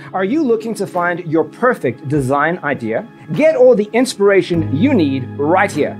Are you looking to find your perfect design idea? Get all the inspiration you need right here.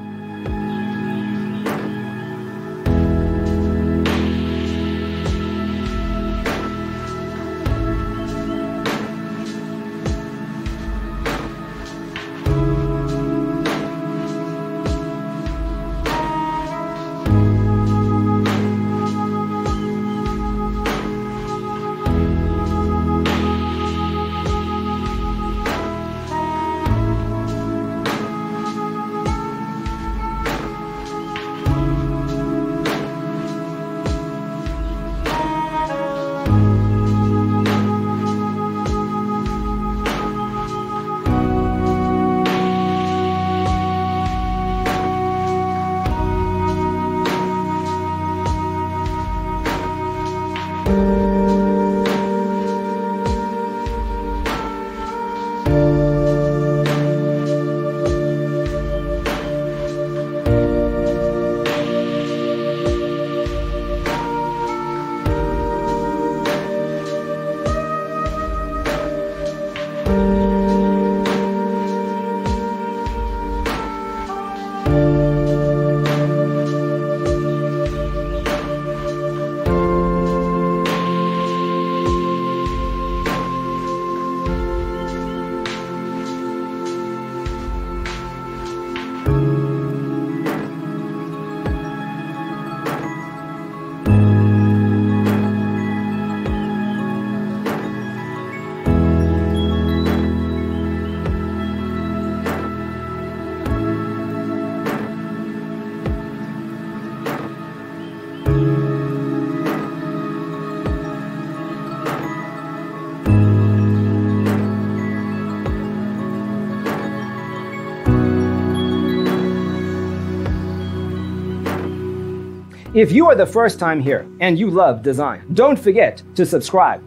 If you are the first time here and you love design, don't forget to subscribe.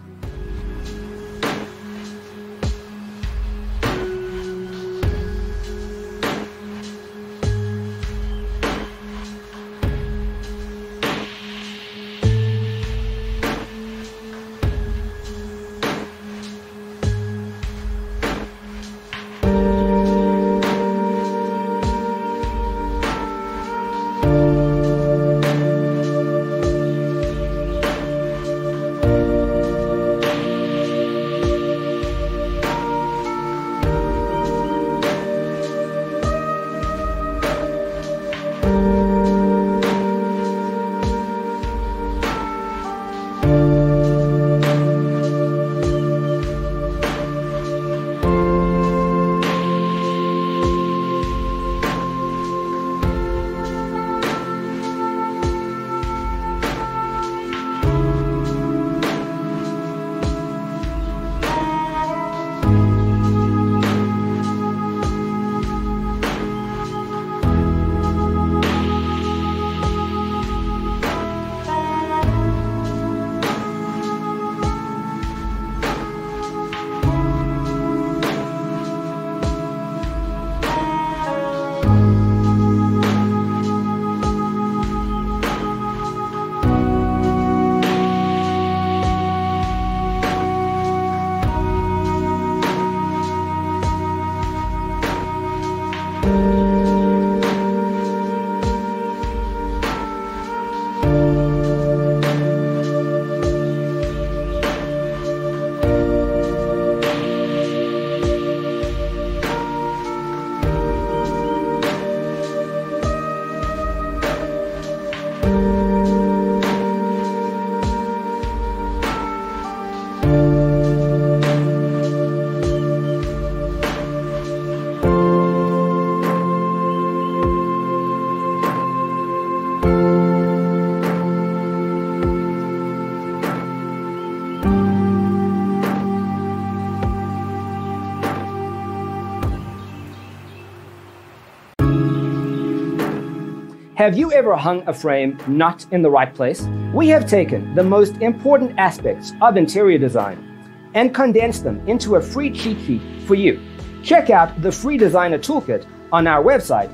Have you ever hung a frame not in the right place? We have taken the most important aspects of interior design and condensed them into a free cheat sheet for you. Check out the free designer toolkit on our website,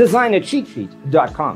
designercheatsheet.com.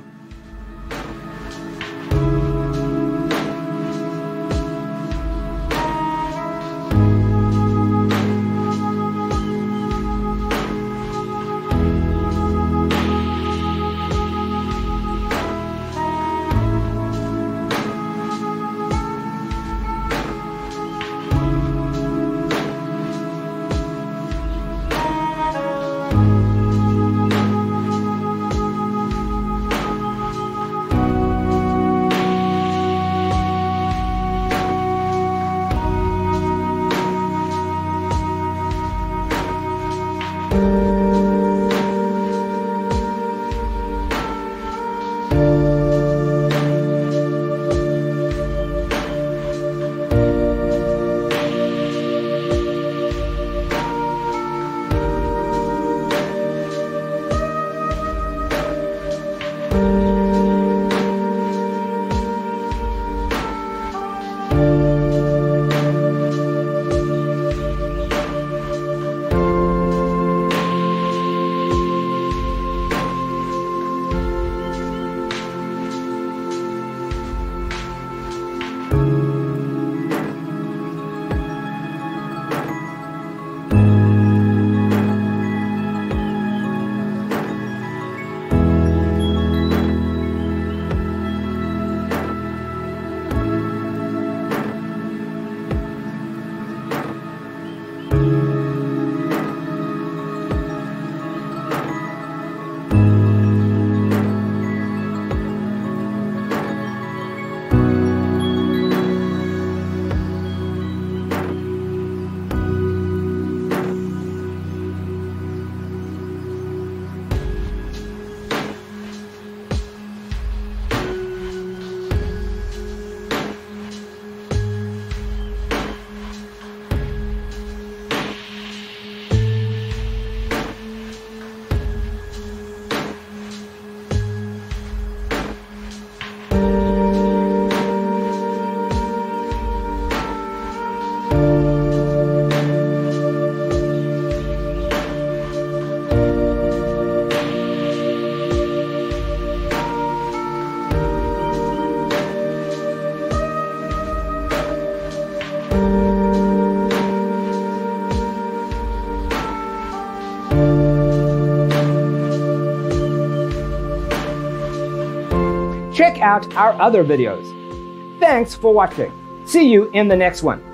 check out our other videos. Thanks for watching. See you in the next one.